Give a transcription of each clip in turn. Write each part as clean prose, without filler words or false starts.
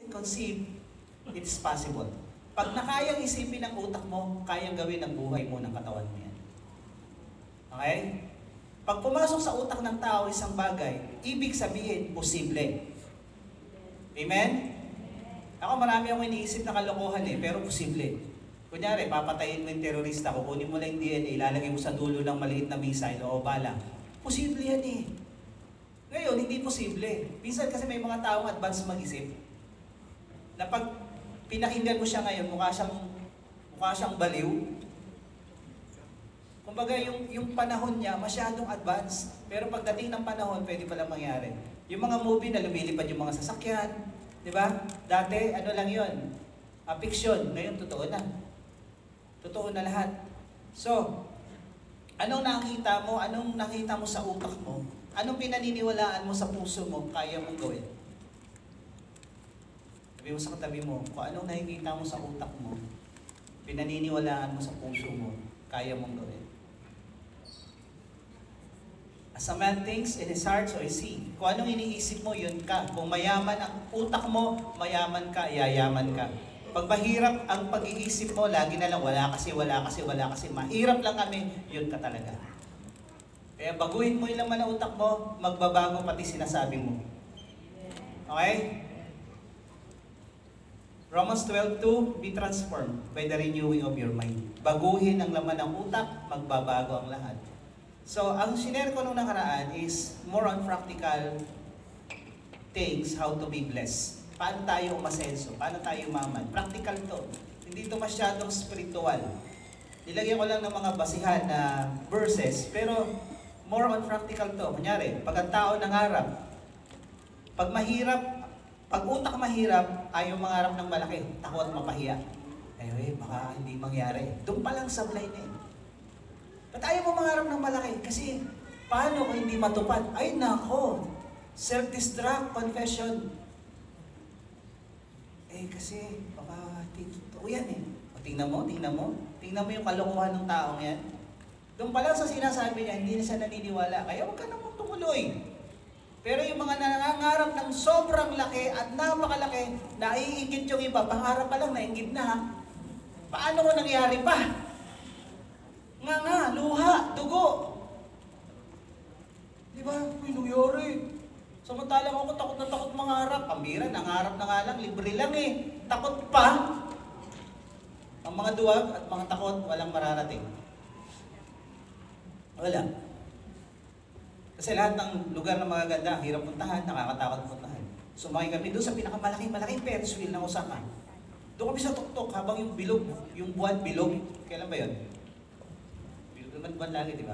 conceive, it's possible. Pag nakayang isipin ng utak mo, kayang gawin ng buhay mo, ng katawan mo yan. Okay? Pag pumasok sa utak ng tao isang bagay, ibig sabihin, posible. Amen? Ako marami akong iniisip na kalokohan pero posible. Kunyari, papatayin mo yung terorista, kukunin mo lang yung DNA, ilalagay mo sa dulo ng maliit na missile o bala. Posible yan Ngayon, hindi posible. Minsan kasi may mga taong advance mag-isip na pag pinakinggan mo siya ngayon, mukha siyang baliw. Kumbaga, yung panahon niya masyadong advance. Pero pagdating ng panahon, pwede palang mangyari. Yung mga movie na lumilipad yung mga sasakyan, di ba? Dati, ano lang yun? Fiction. Ngayon, totoo na. Totoo na lahat. So, anong nakita mo? Anong nakita mo sa utak mo? Anong pinaniniwalaan mo sa puso mo, kaya mong gawin? Sabi mo sa katabi mo, kung anong nakikita mo sa utak mo, pinaniniwalaan mo sa puso mo, kaya mong gawin. As a man thinks in his heart, so is he. Kung anong iniisip mo, yun ka. Kung mayaman ang utak mo, mayaman ka, yayaman ka. Pag mahirap ang pag-iisip mo, lagi na lang, wala kasi, mahirap lang kami, yun ka talaga. Kaya baguhin mo yung laman ng utak mo, magbabago pati sinasabi mo. Okay? Romans 12:2, be transformed by the renewing of your mind. Baguhin ang laman ng utak, magbabago ang lahat. So, ang sinare ko nung nakaraan is more on practical things, how to be blessed. Paano tayo umasenso? Paano tayo umaman? Practical to. Hindi to masyadong spiritual. Nilagyan ko lang ng mga basihan na verses, pero more on practical to. Kunyari, pag ang tao nangarap, pag utak mahirap, ayaw mangarap ng malaki, takot mapahiya. Baka hindi mangyari. Doon pa lang sablay na Ba't ayaw mo mangarap ng malaki? Kasi, paano kung hindi matupad? Ay nako, self-destruct, confession. Kasi, baka totoo yan Tingnan mo yung kalokohan ng taong yan. Doon pa lang sa sinasabi niya, hindi na siya naniniwala. Kaya huwag ka namang tumuloy. Pero yung mga nangangarap ng sobrang laki at napakalaki, naiingit yung iba, pangarap pa lang, nainggit na Paano ko nangyari pa? Luha, dugo. Di ba? Nangyari. Samantalang ako takot na takot mangarap. Pambira, nangarap na nga lang, libre lang Takot pa. Ang mga duwag at mga takot, walang mararating. Wala. Kasi lahat ng lugar na magaganda, hirap puntahan, nakakatakot puntahan. Sumakay kami doon sa pinakamalaking Ferris wheel ng Osaka. Doon kami sa tuktok habang yung bilog, yung buwan bilog. Kailan ba yun? Bilog naman buwan lagi, di ba?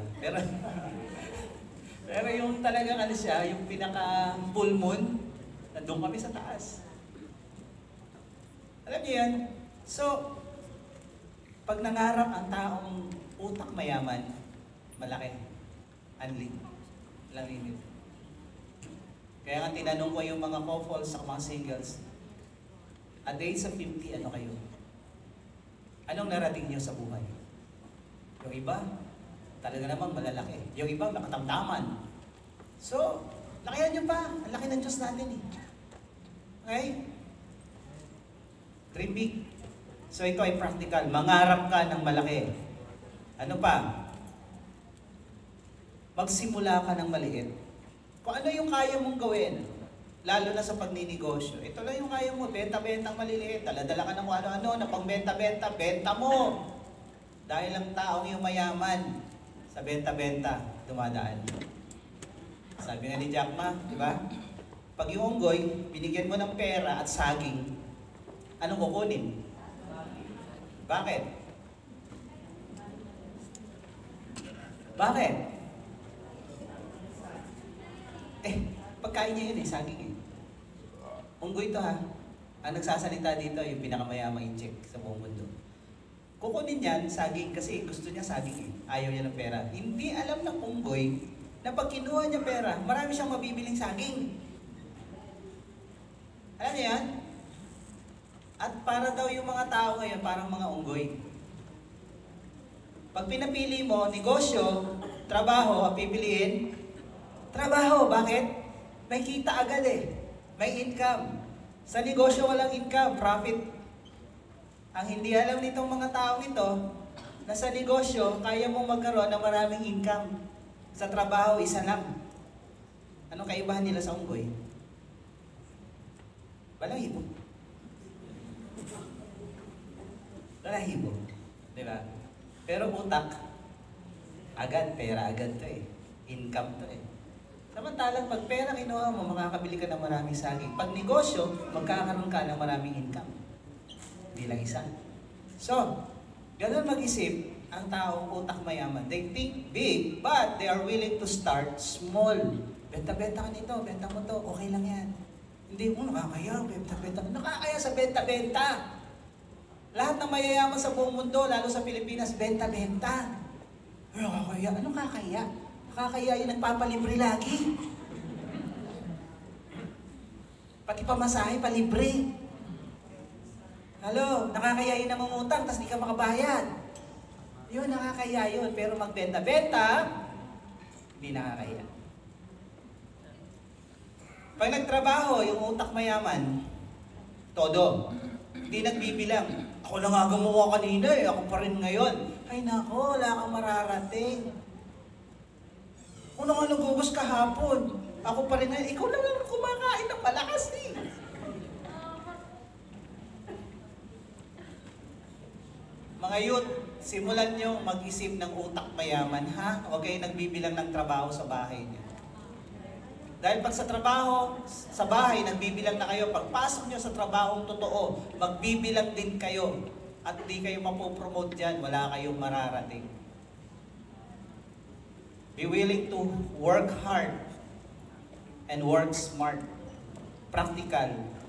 Pero yung talagang siya, yung pinaka full moon, nandun kami sa taas. Alam niyo yan? So, pag nangarap ang taong utak mayaman, malaki. Unli. Walang limit. Kaya nga tinanong ko yung mga couples sa mga singles, at the age of 50, ano kayo? Anong narating niyo sa buhay? Yung iba, talaga namang malalaki. Yung iba, nakatamtaman. So, lakihan niyo pa. Ang laki ng Diyos natin Okay? Dream big. So ito ay practical. Mangarap ka ng malaki. Ano pa? Magsimula ka ng maliit. Kung ano yung kaya mong gawin, lalo na sa pagninegosyo, ito lang yung kaya mo, benta-bentang maliliit, dala-dala ka ng ano-ano, na pang-benta-benta, benta mo. Dahil ang taong yung mayaman, sa benta-benta, dumadaan. Sabi nga ni Jack Ma, di ba? Pag yung unggoy, binigyan mo ng pera at saging, anong kukunin? Bakit? Bakit? Pagkain niya yun saging Unggoy to Ang nagsasalita dito, yung pinakamayamang incheck sa buong mundo. Kukunin yan, saging, kasi gusto niya saging Ayaw niya ng pera. Hindi alam ng unggoy na pag kinuha niya pera, marami siyang mabibiling saging. Alam niya yan? At para daw yung mga tao ngayon, parang mga unggoy. Pag pinapili mo, negosyo, trabaho, ang pipiliin, trabaho. Bakit? May kita agad May income. Sa negosyo walang income, profit. Ang hindi alam nitong mga tao ito, na sa negosyo, kaya mong magkaroon ng maraming income. Sa trabaho, isa lang. Anong kaibahan nila sa unggoy? Balahibo. Balahibo. Diba? Pero utak, agad, pera agad to eh. Income to eh. Samantalang pag pera kinuha mo, makakabili ka ng maraming saging. Pag negosyo, magkakaroon ka ng maraming income. Hindi lang isa. So, ganun mag-isip ang taong utak mayaman. They think big, but they are willing to start small. Benta-benta ka nito, benta mo to, okay lang yan. Hindi mo, nakakaya, benta-benta. Nakakaya sa benta-benta. Lahat ng mayayaman sa buong mundo, lalo sa Pilipinas, benta-benta. Nakakaya. Anong kakaya? Nakakaya yung nagpapalibre lagi. Pati pamasahe, palibre. Halo, nakakaya yung namumutang, tapos di ka makabayad. Yun, nakakaya yun. Pero magbenta-benta, hindi nakakaya. Pag nagtrabaho, yung utak mayaman, todo. Hindi nagbibilang. Ako lang nga gumawa kanina eh, ako pa rin ngayon. Ay nako, wala kang mararating. Kung nga nagugos kahapon, ako pa rin ngayon. Ikaw lang kumakain ng malakas eh. Mga youth, simulan nyo mag-isip ng utak mayaman, ha? Huwag kayo nagbibilang ng trabaho sa bahay niyo. Dahil pag sa trabaho, sa bahay, nagbibilang na kayo. Pagpasok nyo sa trabahong totoo, magbibilang din kayo. At di kayo mapopromote dyan, wala kayong mararating. Be willing to work hard and work smart. Practical.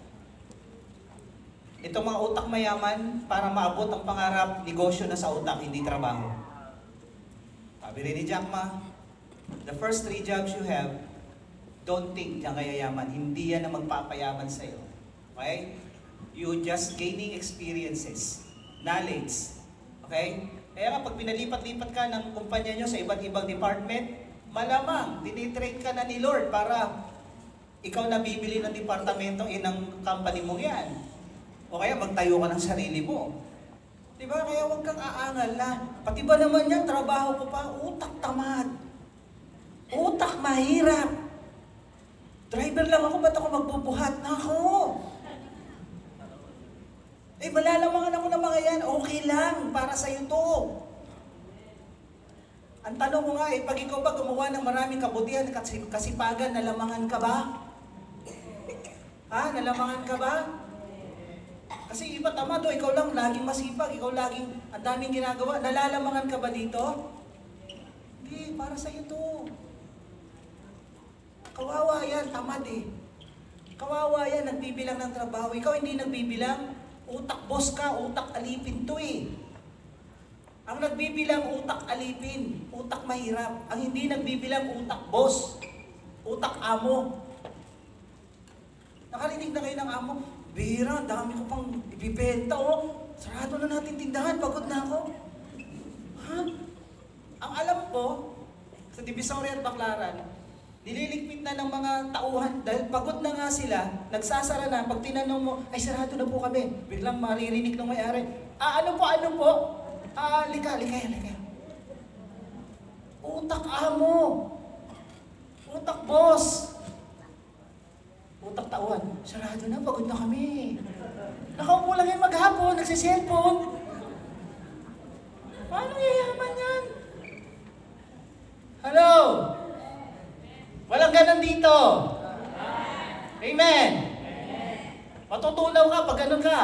Itong mga utak mayaman, para maabot ang pangarap, negosyo na sa utak, hindi trabaho. Sabi rin ni Jack Ma, the first 3 jobs you have, don't think diyan kayayaman. Hindi yan ang magpapayaman sa iyo. Okay? You just gaining experiences, knowledge. Okay? Kaya nga pag pinalipat-lipat ka ng kumpanya nyo sa iba't ibang department, malamang dinitrain ka na ni Lord para ikaw na bibili ng departamento ng company mo yan. O kaya magtayo ka ng sarili mo. Diba? Kaya huwag kang aangal na. Pati ba naman yan, trabaho ko pa, utak tamad. Utak mahirap. Driver lang ako, ba't ako magbubuhat? Nako! Eh, malalamangan ako ng mga yan. Okay lang, para sa'yo to. Ang tanong ko nga, pag ikaw ba gumawa ng maraming kabutihan, kasipagan, nalamangan ka ba? Ha? Nalamangan ka ba? Kasi iba tama to, ikaw lang laging masipag, ikaw laging ang daming ginagawa. Nalalamangan ka ba dito? Hindi, para sa'yo to. Kawawa yan, tamad eh. Kawawa yan, nagbibilang ng trabaho. Ikaw hindi nagbibilang, utak boss ka, utak alipin to eh. Ang nagbibilang utak alipin, utak mahirap. Ang hindi nagbibilang utak boss, utak amo. Nakarinig na kayo ng amo, bihira, dami ko pang ibibenta oh. Sarado na natin tindahan, pagod na ako. Ha? Ang alam ko, sa Divisoria at Baclaran, nililigpit na ng mga tauhan dahil pagod na nga sila, nagsasara na, pag tinanong mo, ay sarado na po kami, biglang maririnig ng may-ari, ano po? Lika. Utak amo. Utak boss. Utak tauhan, sarado na, pagod na kami. Nakaupo lang yan maghapon, nagsiselfone. Paano yayaman yan? Hello? Walang ganun dito. Amen. Matutunaw ka pag ganun ka.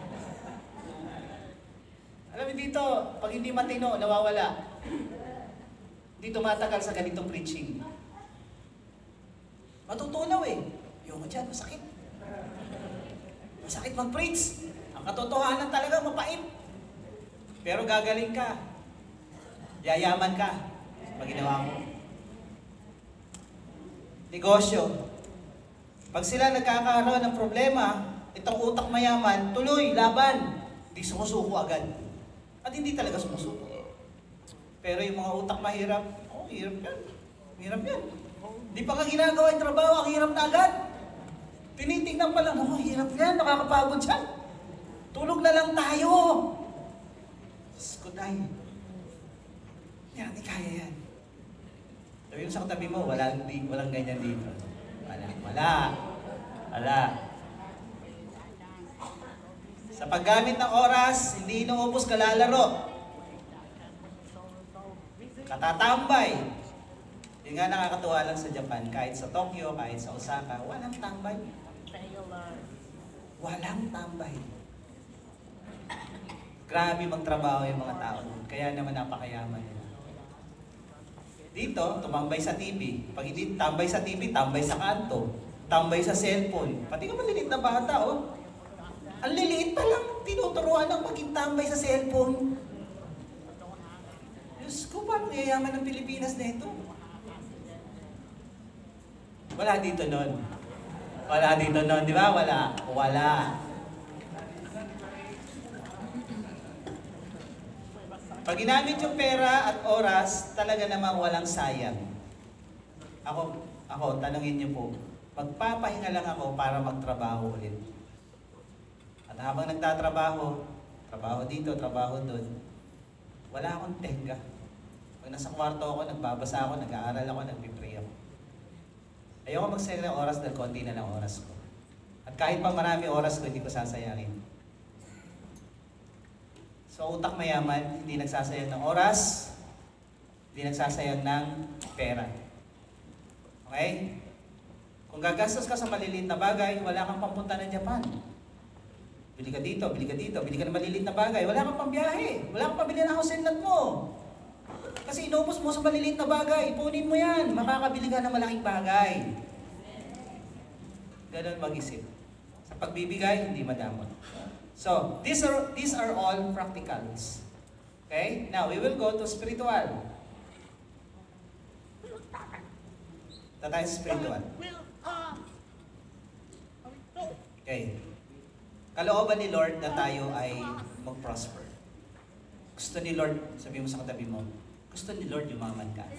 Alam mo dito, pag hindi matino, nawawala. Hindi tumatagal sa ganitong preaching. Matutunaw eh. Yung dyan, masakit. Masakit mag-preach. Ang katotohanan talaga, mapait. Pero gagaling ka. Yayaman ka. Pag ginawa mo. Negosyo. Pag sila nagkakaroon ng problema, itong utak mayaman, tuloy, laban. Hindi sumusuko agad. At hindi talaga sumusuko. Pero yung mga utak mahirap, hirap yan. Hirap yan. Di pa ka ginagawa yung trabaho, ang hirap na agad. Tinitingnan pa lang, ako, hirap yan, nakakapagod yan. Tulog na lang tayo. Diyos ko tayo. Yan, di kaya yan. Sabi mo sa katabi mo, walang ganyan dito. Wala. Sa paggamit ng oras, hindi inuubos kalalaro. Katatambay. Yun nga nakakatuwa lang sa Japan, kahit sa Tokyo, kahit sa Osaka, walang tambay. Walang tambay. Grabe magtrabaho yung mga tao doon. Kaya naman napakayaman nila. Dito, tumambay sa TV. Pag hindi tambay sa TV, tambay sa kanto. Tambay sa cellphone. Pati ka maliliit na bata, oh. Ang liliit pa lang, tinuturuan ng maging tambay sa cellphone. Diyos ko, paano yayaman ng Pilipinas na ito? Wala dito nun. Di ba? Wala. Pag ginamit yung pera at oras, talaga namang walang sayang. Ako, tanungin niyo po, magpapahinga lang ako para magtrabaho ulit. At habang nagtatrabaho, trabaho dito, trabaho doon, wala akong tenga. Pag nasa kwarto ako, nagbabasa ako, nag-aaral ako, nagpipray ako. Ayoko magsayang ng oras dahil konti na lang oras ko. At kahit pa marami oras ko, hindi ko sasayangin. So, utak mayaman, hindi nagsasayang ng oras, hindi nagsasayang ng pera. Okay? Kung gagastos ka sa maliliit na bagay, wala kang pampunta ng Japan. Bili ka dito, bili ka ng maliliit na bagay, wala kang pambiyahe, wala kang pabili ng house and lot mo. Kasi inubos mo sa maliliit na bagay, ipunin mo yan, makakabili ka ng malaking bagay. Ganun mag-isip. Sa pagbibigay, hindi madamot. So, these are all practicals. Okay? Now, we will go to spiritual. Tayo sa spiritual. Okay. Kalooban ni Lord na tayo ay mag-prosper. Gusto ni Lord, sabi mo sa katabi mo, gusto ni Lord yumaman ka.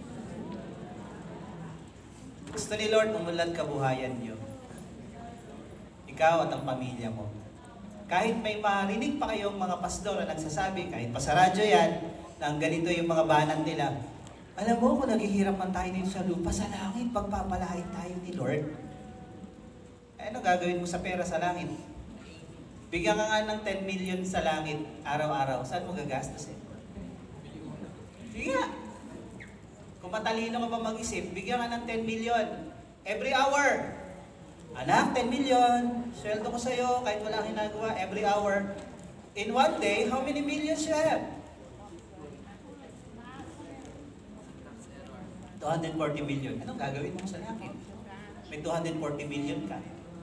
Gusto ni Lord umunlad kabuhayan niyo. Ikaw at ang pamilya mo. Kahit may marinig pa kayong mga pastor na nagsasabi, kahit pa sa radyo yan, na ganito yung mga banat nila, alam mo kung naghihirap man tayo dito sa lupa, sa langit, pagpapalain tayo ni Lord. Ano gagawin mo sa pera sa langit? Bigyan ka nga ng 10 million sa langit araw-araw. Saan mo gagastos eh? Sige nga. Kung matalino ka pa mag-isip, bigyan ka ng 10 million every hour. Anak, 10 million. Sweldo ko sa'yo kahit wala kang ginagawa every hour. In one day, how many millions you have? 240 million. Anong gagawin mo sa langit? May 240 million ka.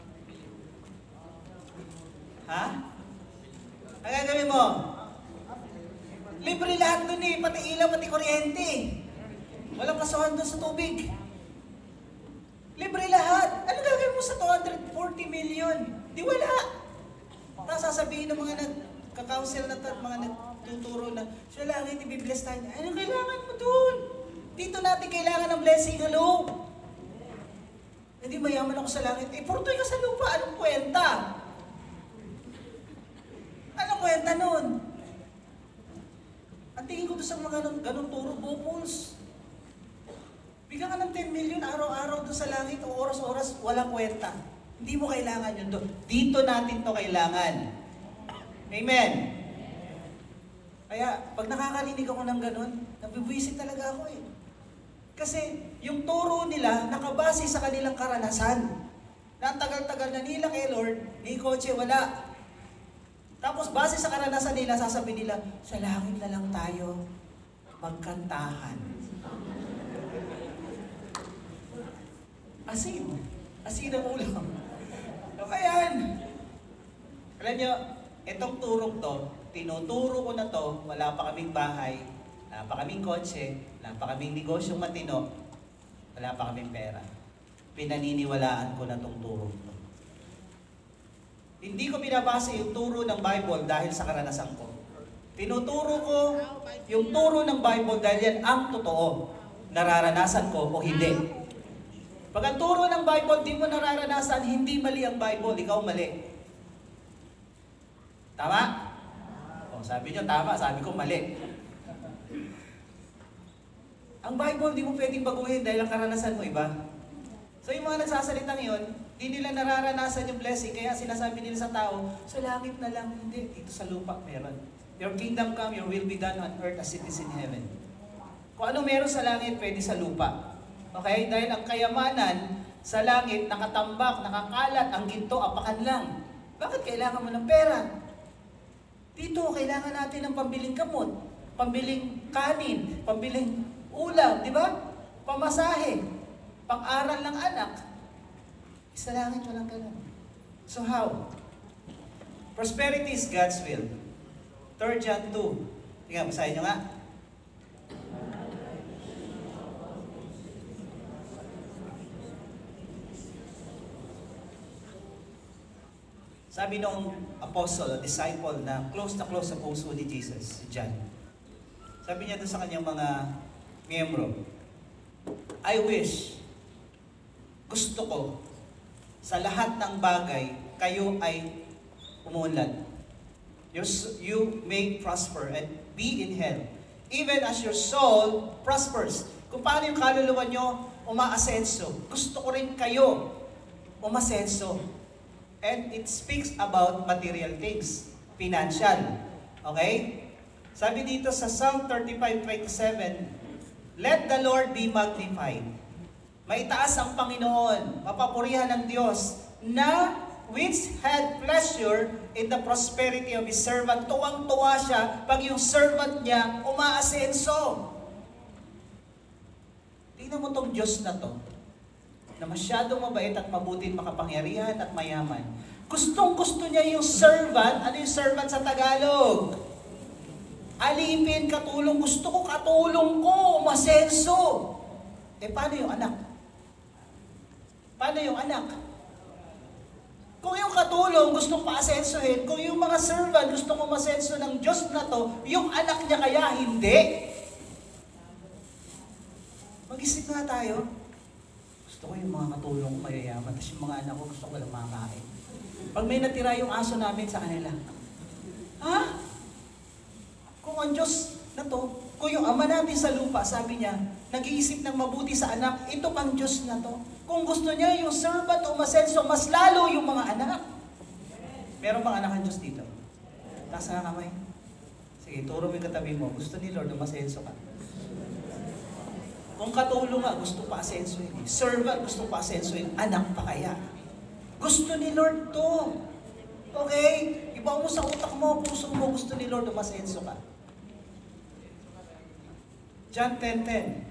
Ha? Ang gagawin mo? Libre lahat dun eh. Pati ilaw, pati kuryente. Walang kasuhan dun sa tubig. Libre lahat. Ano gagawin mo sa 240 million? Di wala. Tapos sasabihin ng mga nagka-counsel na mga nagtuturo na, siya lang, hindi bibless tayo. Ano kailangan mo dun? Dito natin kailangan ng blessing, hello? Hindi mayaman ako sa langit. Eh, purtoy ka sa lupa. Anong kwenta? Anong kwenta nun? Ang tingin ko doon sa mga ganun turo, bupuls. Bigyan ka ng 10 million araw-araw doon sa langit o oras-oras, walang kwenta. Hindi mo kailangan yun doon. Dito natin to kailangan. Amen? Kaya, pag nakakarinig ako ng ganun, nabibwisit talaga ako eh. Kasi, yung turo nila, nakabase sa kanilang karanasan. Na ang tagal-tagal na nila kay Lord, ni kotse wala. Tapos, base sa karanasan nila, sasabihin nila, sa langit na lang tayo magkantahan. Asin. Asin ang ulam. So, kaya alam nyo, itong turong to, tinuturo ko na to, wala pa kaming bahay, wala pa kaming kotse, wala pa kaming negosyong matino, wala pa kaming pera. Pinaniniwalaan ko na tong turong to. Hindi ko binabasa yung turo ng Bible dahil sa karanasan ko. Tinuturo ko yung turo ng Bible dahil yan ang totoo. Nararanasan ko o hindi. Pag ang turo ng Bible, di mo nararanasan, hindi mali ang Bible, ikaw mali. Tama? O, sabi nyo, tama. Sabi ko, mali. Ang Bible, di mo pwedeng baguhin dahil ang karanasan mo iba. So yung mga nagsasalita ngayon, di nila nararanasan yung blessing, kaya sinasabi nila sa tao, sa langit na lang, hindi, dito sa lupa meron. Your kingdom come, your will be done on earth as it is in heaven. Kung ano meron sa langit, pwede sa lupa. Okay? Dahil ang kayamanan sa langit, nakatambak, nakakalat, ang ginto, apakan lang. Bakit kailangan mo ng pera? Dito, kailangan natin ng pambiling gamot, pambiling kanin, pambiling ulam, di ba? Pamasahe. Pang-aral ng anak. Sa langit, walang ganun. So how? Prosperity is God's will. 3 John 2. Tingnan, basahin nyo nga. Sabi nung apostle, disciple na close sa puso ni Jesus, si John. Sabi niya doon sa kanyang mga miyembro, I wish, gusto ko, sa lahat ng bagay, kayo ay umunlad. You may prosper and be in health, even as your soul prospers. Kung paano yung kaluluwa nyo umaasenso, gusto ko rin kayo umasenso. And it speaks about material things, financial. Okay? Sabi dito sa Psalm 35:27, let the Lord be magnified. Maitaas ang Panginoon, mapapurihan ng Diyos, na which had pleasure in the prosperity of His servant. Tuwang-tuwa siya pag yung servant niya umaasenso. Tingnan mo tong Diyos na to, na masyadong mabait at mabuti, makapangyarihan at mayaman. Gustong-gusto niya yung servant. Ano yung servant sa Tagalog? Alipin, katulong. Gusto ko katulong ko, umasenso. Paano yung anak? Paano yung anak? Kung yung katulong gustong pa-asensohin, kung yung mga servant gustong umasenso ng Diyos na to, yung anak niya kaya hindi? Mag-isip nga tayo. Gusto ko yung mga katulong ko mayayaman, tapos yung mga anak ko gusto ko lang makakain. Pag may natira yung aso namin sa kanila, ha? Kung ang Diyos na to, kung yung Ama natin sa lupa, sabi niya, nag-iisip ng mabuti sa anak, ito pang Diyos na to. Kung gusto niya yung servant umasenso, mas lalo yung mga anak. Meron bang anak ang Diyos dito? Taas na kamay. Sige, turo mo yung katabi mo. Gusto ni Lord umasenso ka. Kung katulong nga, gusto pa asensoin. Servant, gusto pa asensoin. Anak pa kaya? Gusto ni Lord to. Okay? Iba mo sa utak mo, puso mo, gusto ni Lord umasenso ka. John 10:10.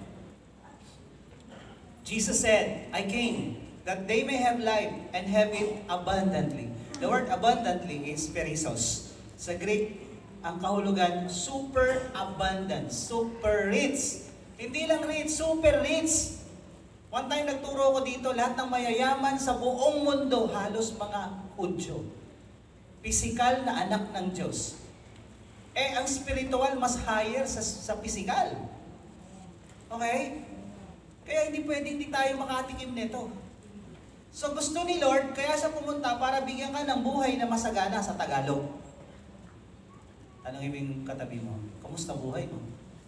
Jesus said, I came that they may have life and have it abundantly. The word abundantly is perissos. Sa Greek, ang kahulugan, super abundant, super rich. Hindi lang rich, super rich. One time nagturo ko dito, lahat ng mayayaman sa buong mundo, halos mga Hudyo. Pisikal na anak ng Diyos. Ang spiritual mas higher sa pisikal. Okay? Kaya hindi tayo makatikim nito. So gusto ni Lord, kaya siya pumunta para bigyan ka ng buhay na masagana sa Tagalog. Tanongin mo yung katabi mo, kamusta buhay mo?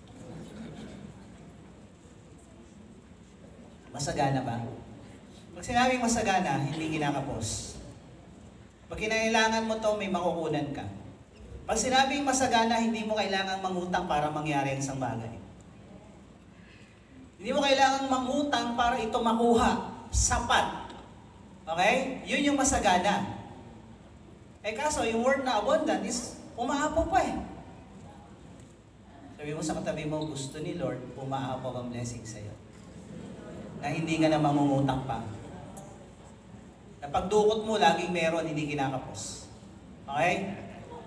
Masagana ba? Pag sinabing masagana, hindi kinakapos. Pag kinailangan mo to, may makukunan ka. Pag sinabing masagana, hindi mo kailangang mangutang para mangyari ang isang bagay. Hindi mo kailangang mangutang para ito makuha. Sapat. Okay? Yun yung masagana. Kaso, yung word na abundant is umaapaw pa eh. Sabi mo sa katabi mo, gusto ni Lord, umaapaw ang blessing sa'yo. Na hindi ka na mangungutang pa. Na pagdukot mo, laging meron, hindi kinakapos. Okay?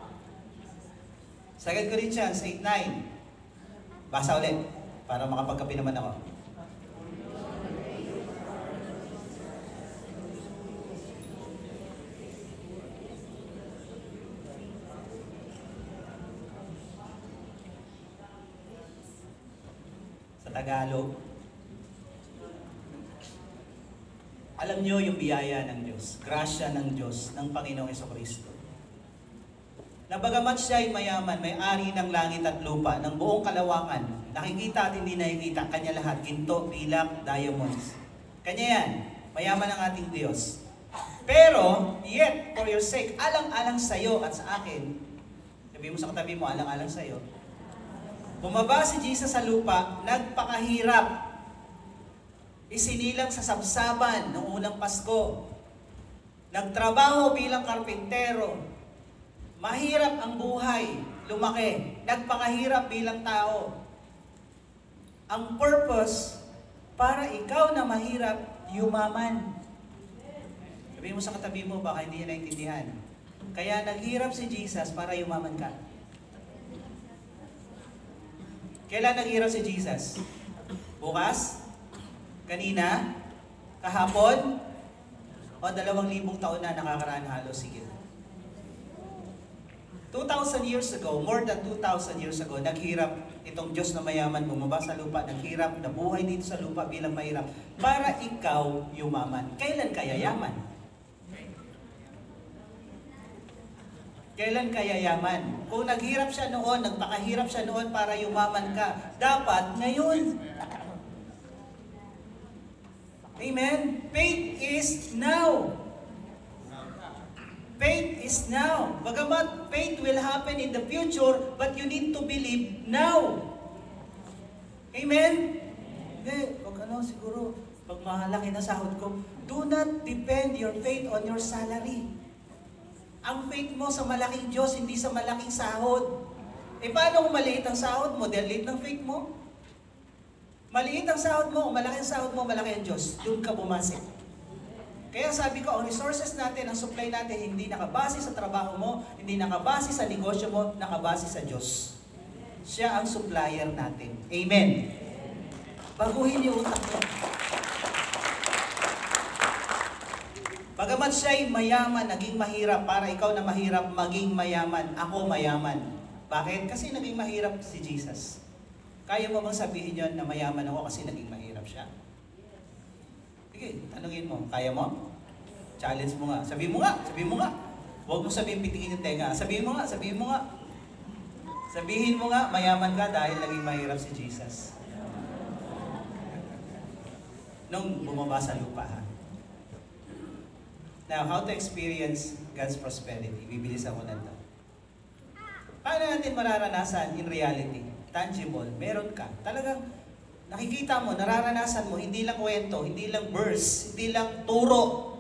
2 Corinthians 8:9. Basa ulit, para makapagkape naman ako. Sa Tagalog, Alam nyo yung biyaya ng Diyos, grasya ng Diyos, ng Panginoong Jesucristo. Na bagamat siya ay mayaman, may-ari ng langit at lupa, ng buong kalawakan, nakikita at hindi nakikita, kanya lahat, ginto, pilak, diamonds. Kanya yan, mayaman ang ating Diyos. Pero, yet, for your sake, alang-alang sa'yo at sa akin, sabi mo sa katabi mo, alang-alang sa'yo, bumaba si Jesus sa lupa, nagpakahirap, isinilang sa sabsaban noong unang Pasko. Nagtrabaho bilang karpintero. Mahirap ang buhay, lumaki. Nagpakahirap bilang tao. Ang purpose, para ikaw na mahirap, yumaman. Sabihin mo sa katabi mo, baka hindi niya naintindihan. Kaya naghirap si Jesus para yumaman ka. Kailan naghirap si Jesus? Bukas? Kanina? Kahapon? O 2,000 taon na nakakaraan halos? Sige. 2,000 years ago, more than 2,000 years ago, naghirap itong Diyos na mayaman, bumaba sa lupa, naghirap, nabuhay dito sa lupa bilang mahirap, para ikaw yumaman. Kailan kaya yaman? Kailan kaya yaman? Kung naghirap siya noon, nagpakahirap siya noon para yumaman ka, dapat ngayon. Amen? Faith is now. Faith is now. Bagamat faith will happen in the future, but you need to believe now. Amen? Hindi, siguro, pag malaki na sahod ko, do not depend your faith on your salary. Ang faith mo sa malaking Diyos, hindi sa malaking sahod. Paano kung maliit ang sahod mo? Dahil liit ng faith mo? Maliit ang sahod mo, malaki ang sahod mo, malaki ang Diyos. Doon ka bumasik. Kaya sabi ko, ang resources natin, ang supply natin, hindi nakabase sa trabaho mo, hindi nakabase sa negosyo mo, nakabase sa Diyos. Siya ang supplier natin. Amen. Baguhin yung utak mo. Bagamat siya'y mayaman, naging mahirap, para ikaw na mahirap, maging mayaman. Ako mayaman. Bakit? Kasi naging mahirap si Jesus. Kaya mo bang sabihin yun na mayaman ako kasi naging mahirap siya? Sige, tanungin mo. Kaya mo? Challenge mo nga. Sabihin mo nga. Sabihin mo nga. Huwag mo sabihin pitingin yung tenga. Sabihin mo nga. Sabihin mo nga. Sabihin mo nga, mayaman ka dahil naging mahirap si Jesus. Nung bumaba sa lupa. Ha? Now, how to experience God's prosperity? Bibilis ako na ito. Paano natin mararanasan in reality? Tangible, meron ka. Talagang nakikita mo, nararanasan mo, hindi lang kwento, hindi lang verse, hindi lang turo.